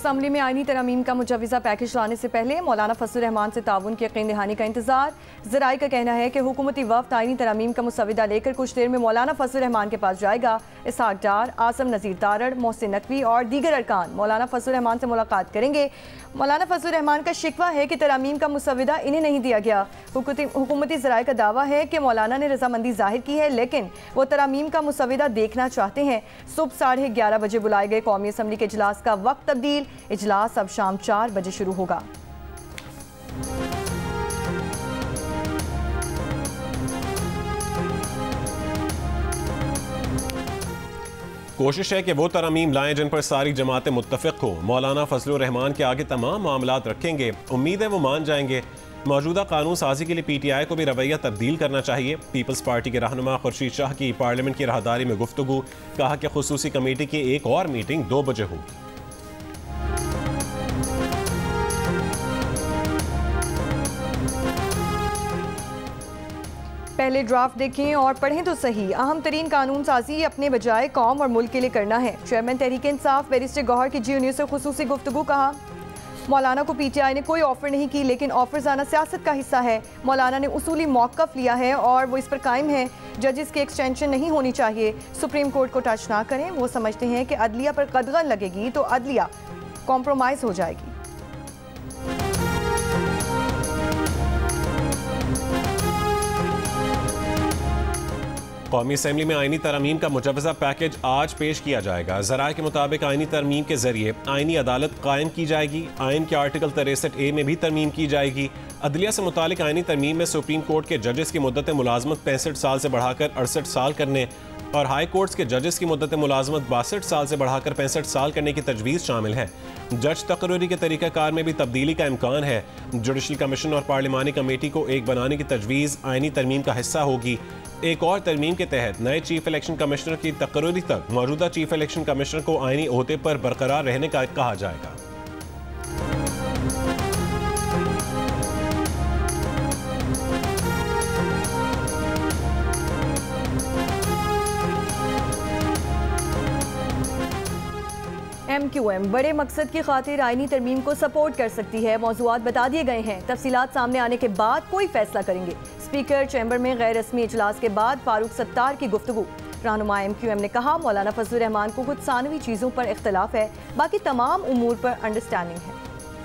Assembly में आईनी तरमीम का मुजवज़ा पैकेज लाने से पहले मौलाना फजल रहमान से ताउन की यकीन दहानी का इंतजार। ज़राए का कहना है कि हुकूमती वफ़द आईनी तरमीम का मुसविदा लेकर कुछ देर में मौलाना फजल रहमान के पास जाएगा। इसहाक डार, आसम नज़ीर तारड़, मोहसिन नकवी और दीगर अरकान मौलाना फजल रहमान से मुलाकात करेंगे। मौलाना फजल रहमान का शिकवा है कि तरमीम का मुसविदा इन्हें नहीं दिया गया। हुकूमती ज़राए का दावा है कि मौलाना ने रजामंदी जाहिर की है, लेकिन वो तरमीम का मुसविदा देखना चाहते हैं। सुबह 11:30 बजे बुलाए गए कौमी असम्बली के इजलास का वक्त तब्दील। इजलास अब शाम 4 बजे शुरू होगा। कोशिश है कि वो तरमीम लाएं जिन पर सारी जमातें मुत्तफिक हो। मौलाना फजल रहमान के आगे तमाम मामलात रखेंगे। उम्मीद है वो मान जाएंगे। मौजूदा कानून साजी के लिए PTI को भी रवैया तब्दील करना चाहिए। पीपल्स पार्टी के रहनुमा खुर्शीद शाह की पार्लियामेंट की राहदारी में गुफ्तगू। कहा कि खुसूसी कमेटी की एक और मीटिंग 2 बजे होगी। पहले ड्राफ्ट देखें और पढ़ें तो सही। अहम तरीन कानून साजी अपने बजाय कौम और मुल्क के लिए करना है। चेयरमैन तहरीक इंसाफ बैरिस्टर गौहर की GNU से खुसूसी गुफ्तगू। कहा मौलाना को PTI ने कोई ऑफर नहीं की, लेकिन ऑफर आना सियासत का हिस्सा है। मौलाना ने उसूली मौक़िफ़ लिया है और वो इस पर कायम है। जजेस की एक्सटेंशन नहीं होनी चाहिए। सुप्रीम कोर्ट को टच ना करें। वो समझते हैं कि अदलिया पर कदगन लगेगी तो अदलिया कॉम्प्रोमाइज़ हो जाएगी। कौमी असम्बली में आईनी तरमीम का मुजवज़ा पैकेज आज पेश किया जाएगा। ज़राए के मुताबिक आईनी तरमीम के जरिए आईनी अदालत कायम की जाएगी। आइन के आर्टिकल 63A में भी तरमीम की जाएगी। अदलिया से मुतालिक आईनी तरमीम में सुप्रीम कोर्ट के जजेस की मुद्दत मुलाजमत 65 साल से बढ़ाकर 68 साल करने और हाई कोर्ट्स के जजेस की मुद्दत मुलाजमत 62 साल से बढ़ाकर 65 साल करने की तजवीज़ शामिल है। जज तकर्री के तरीक़ाकार में भी तब्दीली का इम्कान है। जुडिशल कमीशन और पार्लिमानी कमेटी को एक बनाने की तजवीज़ आईनी तरमीम का हिस्सा होगी। एक और तरमीम के तहत नए चीफ इलेक्शन कमिश्नर की तकर्री तक मौजूदा चीफ इलेक्शन कमिश्नर को आईनी ओहदे पर बरकरार रहने का कहा जाएगा। MQM बड़े मकसद की खातिर आईनी तरमीम को सपोर्ट कर सकती है। मौज़ूआत बता दिए गए हैं। तफसीलात सामने आने के बाद कोई फैसला करेंगे। स्पीकर चैम्बर में गैर रस्मी इजलास के बाद फारूक सत्तार की गुफ्तगू। रहनुमा MQM ने कहा मौलाना फजल रहमान को कुछ सानवी चीज़ों पर इख्तलाफ है, बाकी तमाम उमूर पर अंडरस्टैंडिंग है।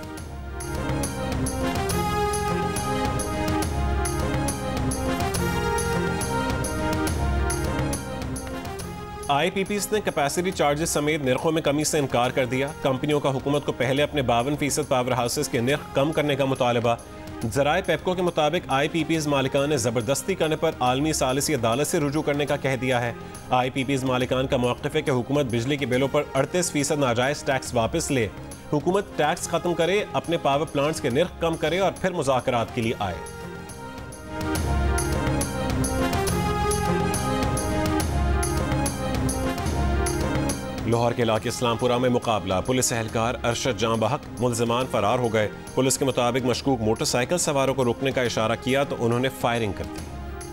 IPPs ने कैपेसिटी चार्जेस समेत निर्खों में कमी से इनकार कर दिया। कंपनियों का हुकूमत को पहले अपने 52% पावर हाउसेस के निर्ख कम करने का मुतालबा। ज़राए पेप्को के मुताबिक IPPs मालिकान ने ज़बरदस्ती करने पर आलमी सालिसी अदालत से रुजू करने का कह दिया है। IPPs मालिकान का मौक़िफ़ है कि हुकूमत बिजली के बिलों पर 38% नाजायज़ टैक्स वापस ले। हुकूमत टैक्स ख़त्म करे, अपने पावर प्लांट्स के निर्ख कम करे और फिर मुज़ाकरात के लिए आए। लाहौर के इलाके इस्लामपुरा में मुकाबला। पुलिस एहलकार अरशद जां बहक, मुल्ज़िमान फरार हो गए। पुलिस के मुताबिक मशकूक मोटरसाइकिल सवारों को रोकने का इशारा किया तो उन्होंने फायरिंग कर दी।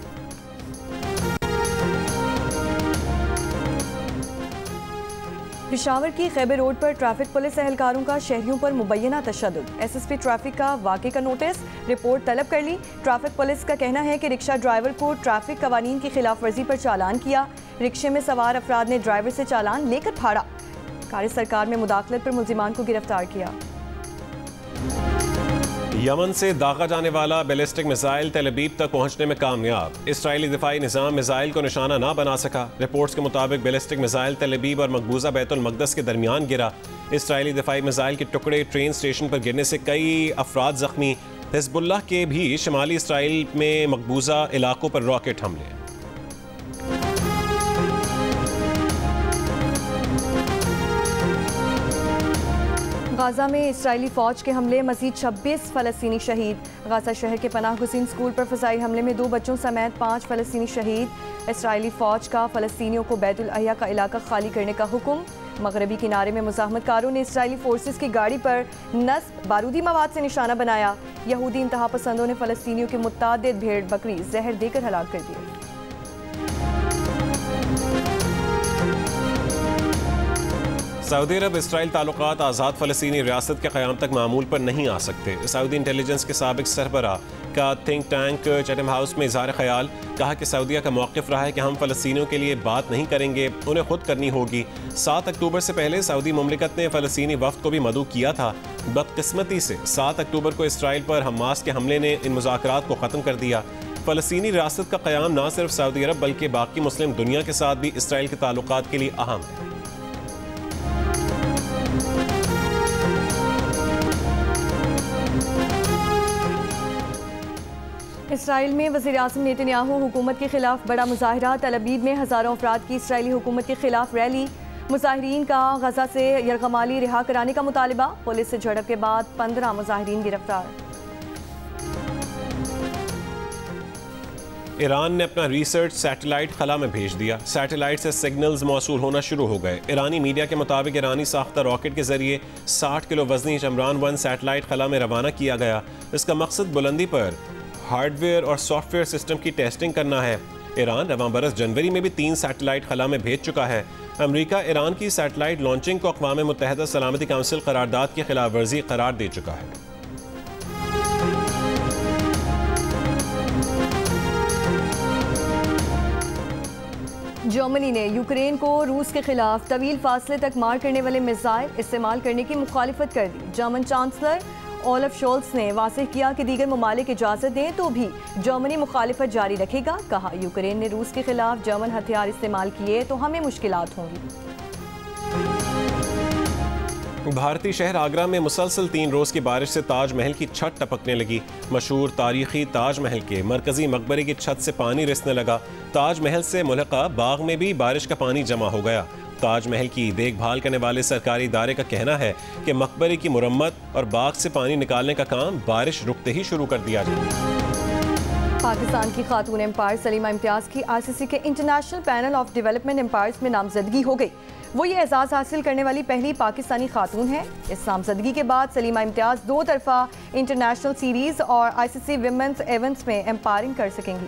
पेशावर की खैबर रोड पर ट्रैफिक पुलिस एहलकारों का शहरियों पर मुबैना तशद्दुद। SSP ट्रैफिक का वाक़े का नोटिस, रिपोर्ट तलब कर ली। ट्रैफिक पुलिस का कहना है कि रिक्शा ड्राइवर को ट्रैफिक कवानीन की खिलाफ वर्जी पर चालान किया। रिक्शे में सवार अफराद ने ड्राइवर से चालान लेकर फाड़ा। कारी सरकार में मुदाखलत पर मुल्जिमान को गिरफ्तार किया। यमन से दागा जाने वाला बैलिस्टिक मिसाइल तेल अवीव तक पहुंचने में कामयाब। इसराइली दिफाई निज़ाम मिसाइल को निशाना ना बना सका। रिपोर्ट्स के मुताबिक बैलिस्टिक मिसाइल तेल अवीव और मकबूजा बैतुल मक़दस के दरमियान गिरा। इसराइली दिफाई मिसाइल के टुकड़े ट्रेन स्टेशन पर गिरने से कई अफराद जख्मी। हिज़्बुल्लाह के भी शुमाली इसराइल में मकबूजा इलाकों पर रॉकेट हमले। गाजा में इसराइली फौज के हमले, मजीद 26 फ़लस्तीनी शहीद। गाजा शहर के पनाह गुज़ीन स्कूल पर फ़िज़ाई हमले में 2 बच्चों समेत 5 फ़लस्तीनी शहीद। इसराइली फौज का फ़लस्तीनियों को बैतुल अहिया का इलाका खाली करने का हुक्म। मगरबी किनारे में मुज़ाहमतकारों ने इसराइली फोर्सेस की गाड़ी पर नस्ब बारूदी मवाद से निशाना बनाया। यहूदी इंतहा पसंदों ने फ़लस्तीनियों के मुत्तादिद भेड़ बकरी जहर देकर हलाक कर दिए। सऊदी अरब इसराइल ताल्लुकात आज़ाद फ़लस्तीनी रियासत के क़याम तक मामूल पर नहीं आ सकते। सऊदी इंटेलिजेंस के साबिक़ सरबराह का थिंक टैंक चैथम हाउस में इज़हार ख्याल, कहा कि सऊदीया का मौक़िफ़ रहा है कि हम फ़लस्तीनियों के लिए बात नहीं करेंगे, उन्हें खुद करनी होगी। 7 अक्टूबर से पहले सऊदी मुमलिकत ने फ़लस्तीनी वफ़द को भी मदऊ किया था। बदकिस्मती से 7 अक्टूबर को इसराइल पर हमास के हमले ने इन मुज़ाकरात को ख़त्म कर दिया। फ़लस्तीनी रियासत का क़याम न सिर्फ सऊदी अरब बल्कि बाकी मुस्लिम दुनिया के साथ भी इसराइल के ताल्लुकात के लिए अहम है। इसराइल में वज़ीर आज़म नेतन्याहू हुकूमत के खिलाफ बड़ा मुजाहरा, तल अबीब में हज़ारों अफराद की इसराइली हुकूमत के खिलाफ रैली। मुजाहिरीन का गजा से यरगमाली रिहा कराने का मुतालबा, पुलिस से झड़प के बाद 15 मुजाहिरीन गिरफ्तार। ईरान ने अपना रिसर्च सैटेलाइट खला में भेज दिया। सैटेलाइट से सिग्नल्स मौसूल होना शुरू हो गए। ईरानी मीडिया के मुताबिक ईरानी साख्ता रॉकेट के जरिए 60 किलो वजनी चमरान-1 सैटेलाइट खला में रवाना किया गया। इसका मकसद बुलंदी पर हार्डवेयर और सॉफ्टवेयर सिस्टम की टेस्टिंग करना है। ईरान रवां बरस जनवरी में भी 3 सैटेलाइट खला में भेज चुका है। अमेरिका ईरान की सैटेलाइट लॉन्चिंग को अक़वाम मुत्तहिदा सलामती काउंसिल करारदाद की खिलाफ वर्जी करार दे चुका है। जर्मनी ने यूक्रेन को रूस के खिलाफ तवील फासले तक मार करने वाले मिसाइल इस्तेमाल करने की मुखालिफत कर दी। जर्मन चांसलर ओलफ शोल्स ने वाज़ेह किया कि दीगर ममालिक इजाज़त दें तो भी जर्मनी मुखालिफत जारी रखेगा। कहा, यूक्रेन ने रूस के खिलाफ जर्मन हथियार इस्तेमाल किए तो हमें मुश्किलात होंगी। भारतीय शहर आगरा में मुसलसल 3 रोज़ की बारिश से ताजमहल की छत टपकने लगी। मशहूर तारीखी ताजमहल के मरकजी मकबरे की छत से पानी रिसने लगा। ताजमहल से मुल्हका बाग में भी बारिश का पानी जमा हो गया। ताजमहल की देखभाल करने वाले सरकारी इदारे का कहना है कि मकबरे की मुरम्मत और बाग से पानी निकालने का काम बारिश रुकते ही शुरू कर दिया जाए। पाकिस्तान की खातून एम्पायर सलीमा इम्तियाज़ की ICC के international panel of development umpires में नामजदगी हो गई। वो ये एजाज़ हासिल करने वाली पहली पाकिस्तानी खातून है। इस नामजदगी के बाद सलीमा इम्तियाज़ 2 तरफा इंटरनेशनल सीरीज़ और ICC विमेंस इवेंट्स में एम्पायरिंग कर सकेंगी।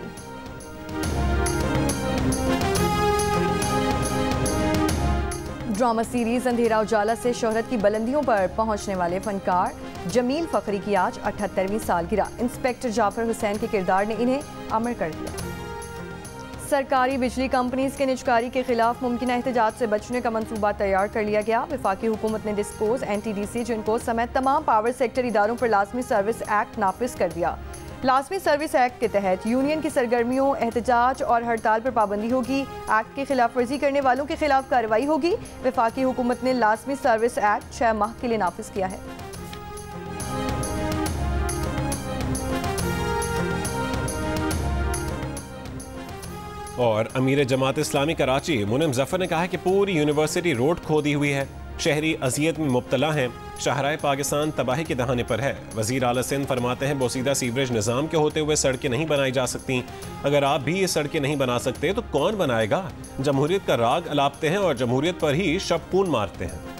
ड्रामा सीरीज अंधेरा उजाला से शोहरत की बुलंदियों पर पहुंचने वाले फनकार जमील फखरी की आज 78वीं सालगिरह। इंस्पेक्टर जाफर हुसैन के किरदार ने इन्हें अमर कर दिया। सरकारी बिजली कंपनीज के निजकारी के खिलाफ मुमकिन एहतजाज से बचने का मंसूबा तैयार कर लिया गया। वफाकी हुकूमत ने डिस्कोज, NTDC, जिनको समेत तमाम पावर सेक्टर इदारों पर लाजमी सर्विस एक्ट नाफिज कर दिया। लाजमी सर्विस एक्ट के तहत यूनियन की सरगर्मियों, एहतजाज और हड़ताल पर पाबंदी होगी। एक्ट की खिलाफ वर्जी करने वालों के खिलाफ कार्रवाई होगी। वफाकी हुकूमत ने लाजमी सर्विस एक्ट 6 माह के लिए नाफिज किया है। और अमीर जमात इस्लामी कराची मुनिम जफर ने कहा कि पूरी यूनिवर्सिटी रोड खोदी हुई है, शहरी अजियत में मुब्तला हैं, शाहराए पाकिस्तान तबाही के दहाने पर है। वज़ीर आला सिंध फरमाते हैं बोसीदा सीवरेज निज़ाम के होते हुए सड़कें नहीं बनाई जा सकती। अगर आप भी ये सड़कें नहीं बना सकते तो कौन बनाएगा? जमहूरियत का राग अलापते हैं और जमहूरियत पर ही शब खून मारते हैं।